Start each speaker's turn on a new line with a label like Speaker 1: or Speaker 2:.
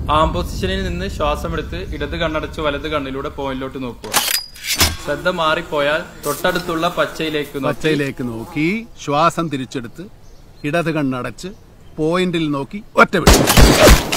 Speaker 1: ആം പൊസിഷനിൽ നിന്ന് ശ്വാസമെടുത്ത് ഇടത് കണ്ണടച്ച് വലത് കണ്ണിലൂടെ പോയിന്റിലോട്ട് നോക്കുക. ശ്രദ്ധ മാറിപ്പോയാൽ തൊട്ടടുത്തുള്ള പച്ചയിലേക്ക് നോക്കി ശ്വാസം തിരിച്ചെടുത്ത് ഇടത് കണ്ണടച്ച് പോയിന്റിൽ നോക്കി ഒറ്റ വിടും.